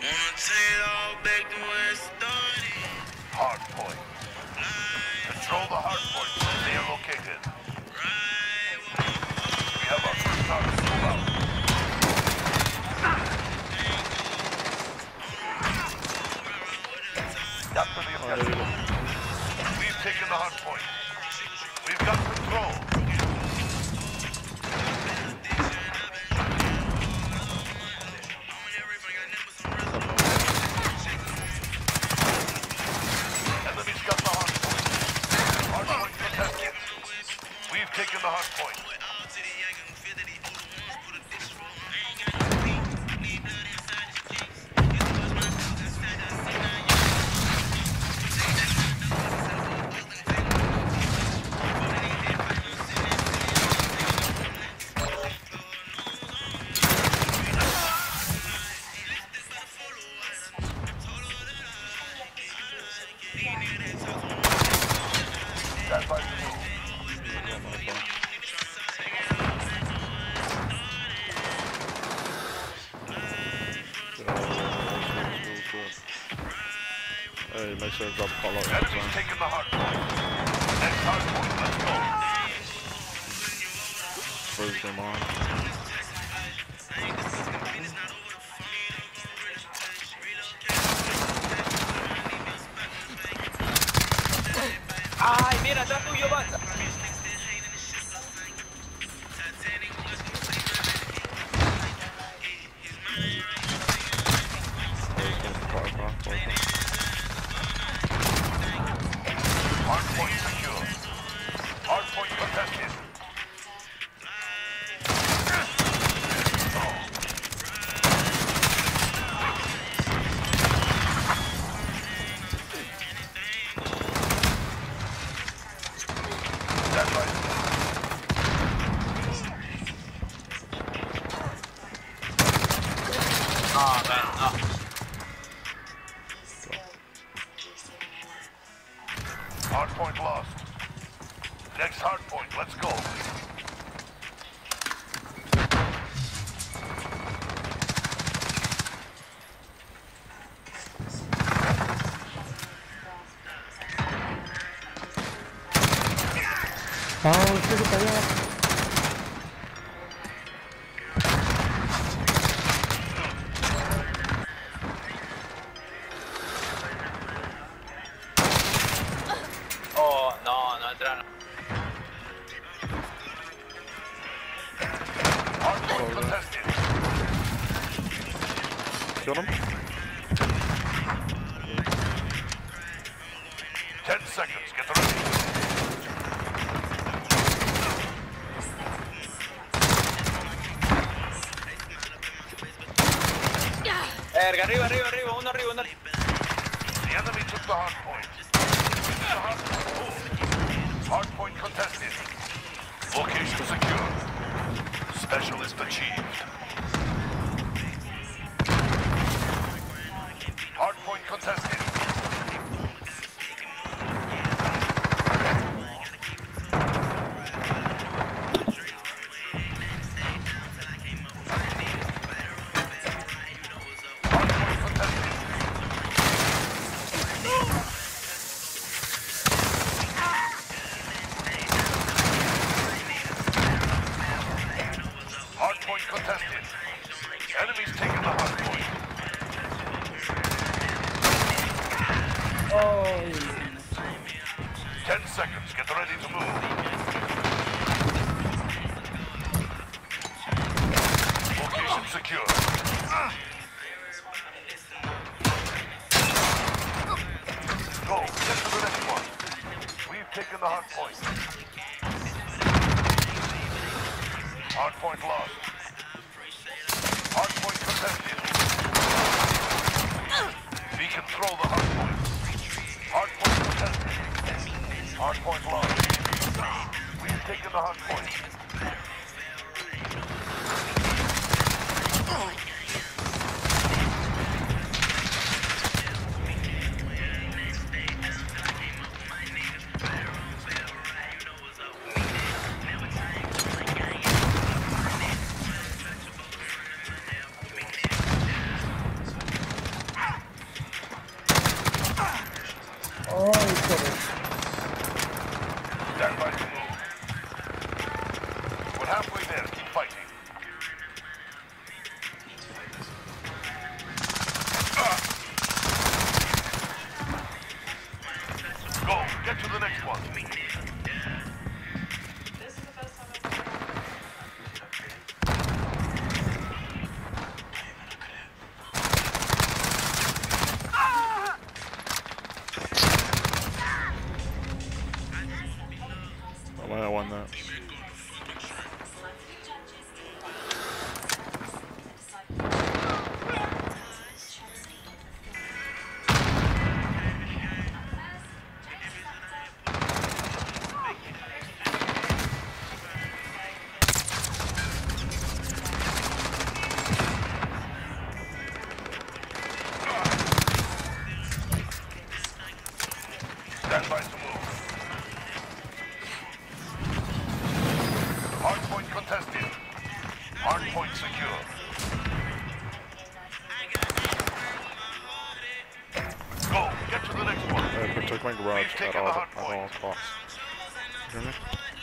Hard point. Control the hard point where they are located. We have our first target move out. Capture the objective. We've taken the hard point. We've got control. Enemies got the hard point. Hard point contested. We've taken the hard point. Stand by to move. Hey, make sure to drop a call out. Enemy's taking the hard point. Next hard point, let's go. First game on. Ay, mira, atrás tuyo, basta. Hard point secure. Hard point contested. Stand by. Ah, man, ah. Hard point lost. Next hard point, let's go. Oh, no, no entraron. Hard point contested. Kill him. 10 seconds, get ready. Verga, arriba, arriba, arriba, uno arriba, uno arriba. The enemy took the hard point. The hard point. Hard point contested. Location secure. Specialist achieved. Hard point contested. Hard point contested. Hard point contested. Enemies taking the hard point. Oh, 10 seconds, get ready to move. Location secure. Go, get to the next one. We've taken the hard point. Hard point lost. Hard point contested. We control the hard point. Hard point contested. Hard point lost. We've taken the hard point. playing garage at all costs. You hear me?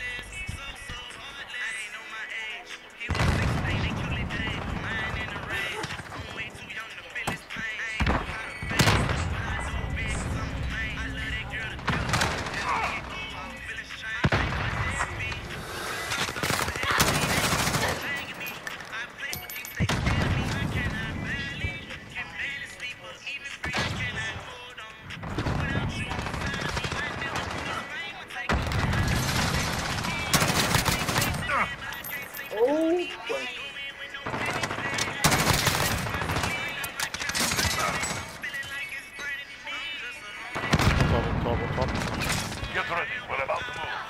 Top. Get ready, we're about to move.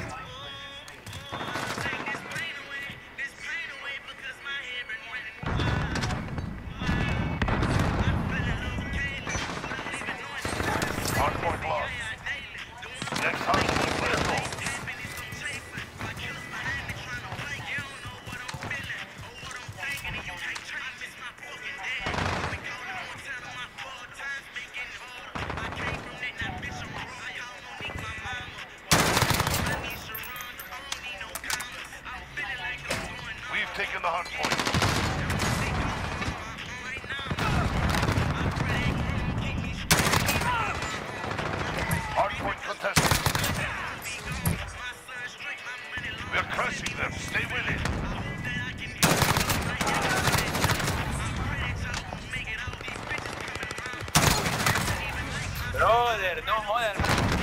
Hardpoint lost. Next hardpoint, let's go. We've taken the hardpoint. Hardpoint contested. We're crushing them. Stay with it. Brother, no jodan.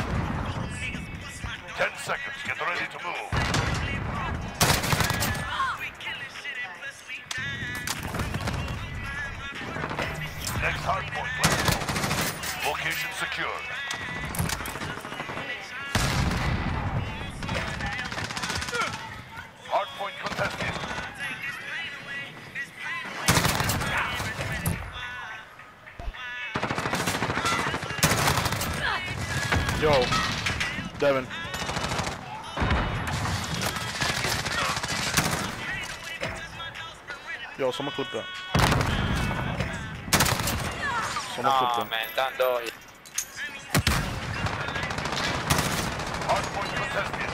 10 seconds. Get ready to move. Next hardpoint, let's go. Location secured. Hardpoint contested. Yo, Devin. Yo, someone clip that. Someone clip No, that. man, tanto. Hardpoint contested.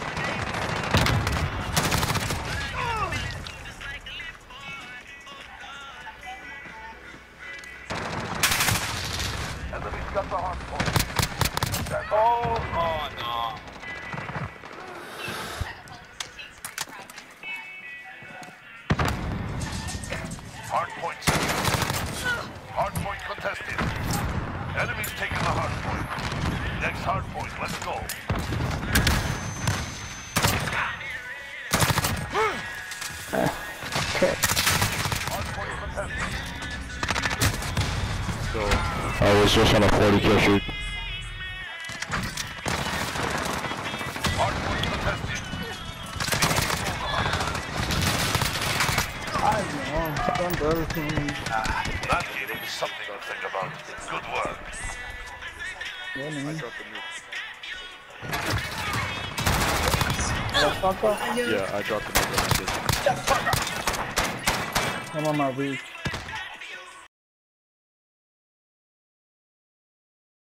Enemy's got the hardpoint. Oh, no. Hardpoint secured. Hardpoint contested. Enemy's taking the hardpoint. Next hardpoint, let's go. Hardpoint contested. So, I was just on a 40 kill shoot. Hardpoint contested. Not getting something to think about. Good work. I dropped the nuke. Yeah, I dropped the nuke. I'm on my reach.